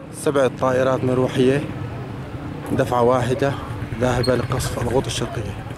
7 طائرات مروحية دفعة واحدة ذاهبة لقصف الغوط الشرقية.